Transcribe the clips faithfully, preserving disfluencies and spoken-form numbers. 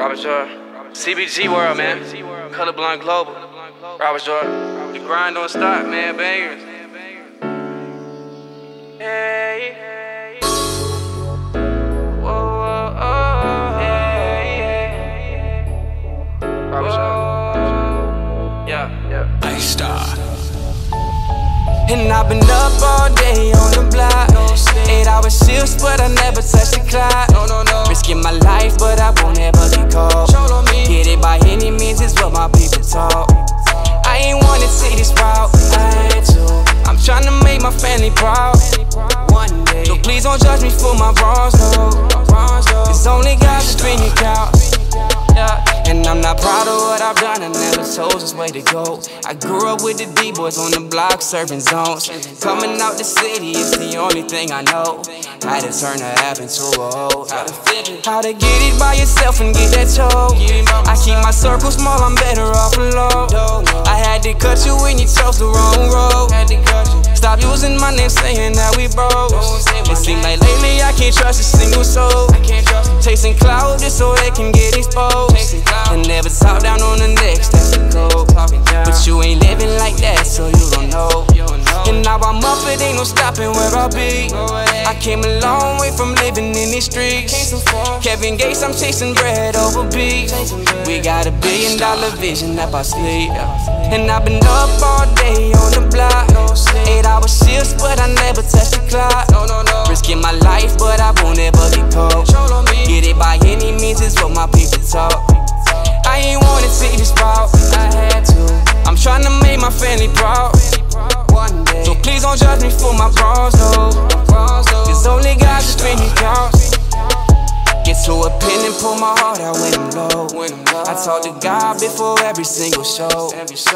Robert Jordan. C B G World, man. Colorblind Global. Robert Jordan. The grind don't stop, man. Bangers. Hey. Whoa, whoa, oh. Hey. Robert Jordan. Yeah, yeah. Ice Star. And I've been up all day on the block. Eight hour shifts, but I never touch the clock. No, no, no. Risking my life, but I won't ever get caught. Get it by any means is what my people talk. I ain't wanna take this route, I had to. I'm tryna make my family proud. One day, so please don't judge me for my wrongs, no. It's only God that's been your count. Yeah. And I'm not proud of what I've done, I never chose this way to go. I grew up with the D-boys on the block serving zones. Coming out the city is the only thing I know. How to turn a app into a hoe. How to flip it. How to get it by yourself and get that choke. I keep my circle small, I'm better off alone. I had to cut you when you chose the wrong road. Stop using my name saying that we broke. It seems like lately I can't trust a single soul. Chasing cloud just so they can get exposed. And never talk down on the next, that's the code. But you ain't living like that, so you don't know. And now I'm up, it ain't no stopping where I be. I came a long way from living in these streets. Kevin Gates, I'm chasing bread over beats. We got a billion dollar vision up our sleeve. And I've been up all day on the block. Eight hour shifts, but I never touch the clock. Risking my life, but I won't ever get caught. Get it by any means is what my people talk. I ain't wanna take this route, I had to. I'm tryna make my family proud. One day, so please don't judge me for my wrongs, no. It's only God that's been your count. Get to a pen and pull my heart out when I'm low. I talk to God before every single show.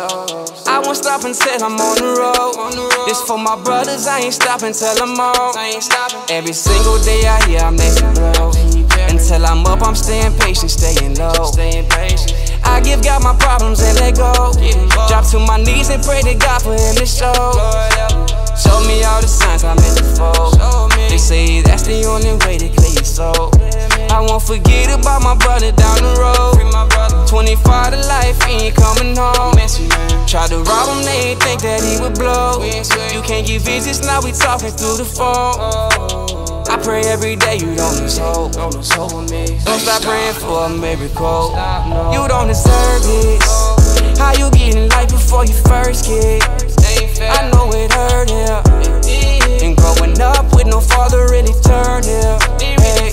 I won't stop until I'm on the road. This for my brothers, I ain't stopping till I'm on. Every single day I hear I'm next to blow. Until I'm up, I'm staying patient, staying low. I give God my problems and let go. Drop to my knees and pray to God for him to show. Show me all the signs I'm in the fold. They say that's the only way to clear your soul. I won't forget about my brother down the road. twenty-five to life, he ain't coming home. Tried to rob him, they ain't think that he would blow. You can't get visits, now we talking through the phone. I pray every day you don't lose hope. Don't stop praying for a miracle. You don't deserve this. How you getting life before you first get? I know it hurt him. And growing up with no father really turned him. Hey,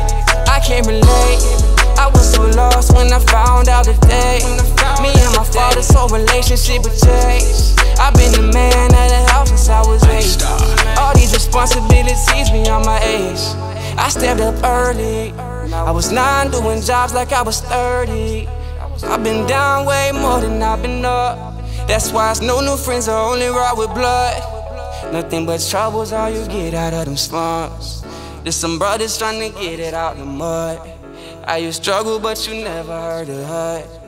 I can't relate. I was so lost when I found out today. Me and my father's whole relationship would change. I've been the man at the house since I was eight. All these responsibilities beyond my age. I stepped up early. I was nine doing jobs like I was thirty. I've been down way more than I've been up. That's why it's no new friends, I only ride with blood. Nothing but trouble's all you get out of them slums. There's some brothers trying to get it out the mud. I used to struggle, but you never heard of hurt.